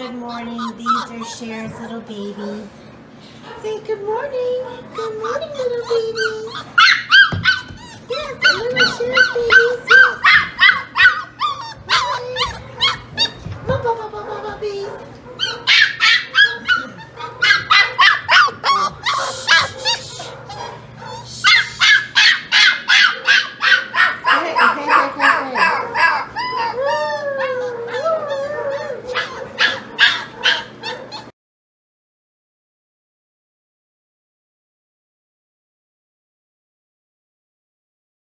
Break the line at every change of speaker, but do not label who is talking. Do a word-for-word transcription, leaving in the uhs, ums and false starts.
good morning. These are Cher's little babies. Say good morning. Good morning, little babies. Yes, little Cher's